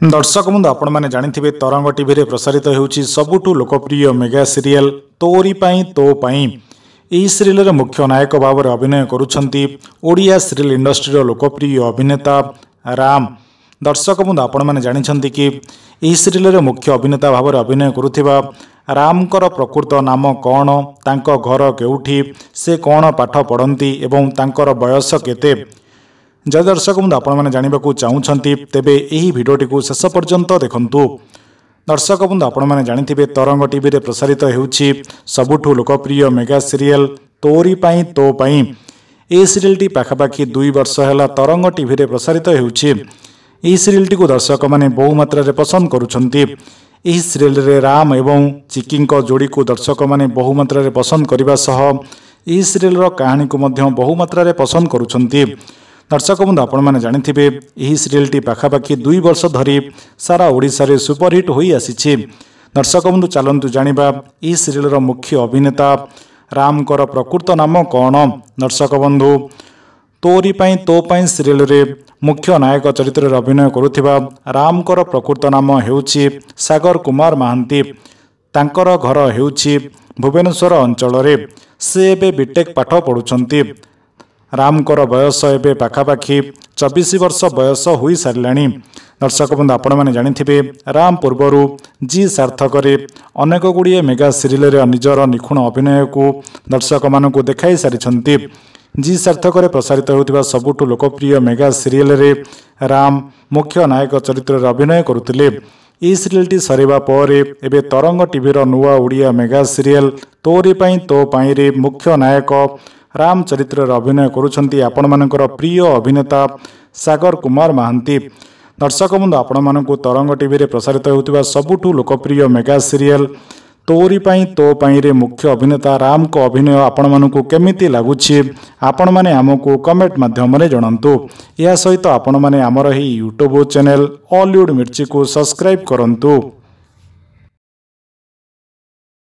दर्शक बंधु आपण मैंने जानिथिबे तरंग टीवी रे प्रसारित होउची सबुठु लोकप्रिय मेगा सीरियल तोरी पाई तो पाई। एही सीरियल रे मुख्य नायक भाव में अभिनय करुछंती ओडिया सीरियल इंडस्ट्री रो लोकप्रिय अभिनेता राम। दर्शक बंधु आपण मैंने जानिछंती कि एही सीरियल रे मुख्य अभिनेता भाव में अभिनय करुथिबा रामकर प्रकृत नाम कौन, तांको घर केउठी, से कौन पाठ पढ़ती एवं तांकर बयस केते। जय दर्शक बंधु आपण मैंने जानवाक चाहूँगी तेबे यही भिडियोटी को शेष पर्यंत देखंतु। दर्शक बंधु आपण मैंने जानिथिबे तरंग टीवी रे प्रसारित होउची सबुठु लोकप्रिय मेगा सीरियल तोरी पाई तो पाई। ए सीरियलटी पाखापाखि 2 वर्ष है तरंग टीवी रे प्रसारित होउची। एही सीरियलटी को दर्शक मैंने बहु मात्रा रे पसंद करुछंती। एही सीरियल रे राम एवं चिकी जोड़ी को दर्शक मैंने बहु मात्रा रे पसंद करने सह एही सीरियल रो कहानी को मध्य बहु मात्रा रे पसंद करुछंती। दर्शक बंधु आपण मैंने जानिथिबे एही सीरियलटी पाखापाखि 2 वर्ष धरी सारा ओडिशा रे सुपरहिट होई आसीछि। दर्शक बंधु चलंतु जानिबा एही सीरियल रो मुख्य अभिनेता रामकर प्रकृत नाम कौन। दर्शक बंधु तोरी पाई तो पाई सीरियल रे मुख्य नायक चरित्र रे अभिनय करुथिबा रामकर प्रकृत नाम हेउछि सागर कुमार महांती। तांकर घर हेउछि भुवनेश्वर अंचल रे। से एबे बीटेक पाठ पढुछंती। रामकर बयस एबे पाखापाखि 24 वर्ष बयस होई सारिलाणी। दर्शक बंधु आपण मैंने जानिथिबे राम पूर्वरु जी सार्थक रे अनेक गुड़िए मेगा सीरियल रे निजर निखुण अभिनय को दर्शक मानकु देखाई सारिछंती। जी सार्थक रे प्रसारित होउतिबा सबुठु लोकप्रिय मेगा सीरियल रे राम मुख्य नायक चरित्र रे अभिनय करुतिले। ई सीरियलटी सरीबा परे एबे तरंग टीवी रो नुआ ओडिया मेगा सीरियल तोरी पाई तो पाई रे मुख्य नायक राम चरित्र अभिनय करुछंती आपण मानकर प्रिय अभिनेता सागर कुमार महांती। दर्शक बंधु आपण मानकु तरंग टीवी रे प्रसारित होउतिबा सबुठु लोकप्रिय मेगा सीरियल तोरी पाई तो पाई रे मुख्य अभिनेता राम को अभिनय आपण मानकु केमिति लागुछि आपण माने हमकु कमेंट माध्यम रे जणांतु। या सहित आपण माने हमर ही यूट्यूब चैनल ऑलीवुड मिर्ची को सब्सक्राइब करंतु।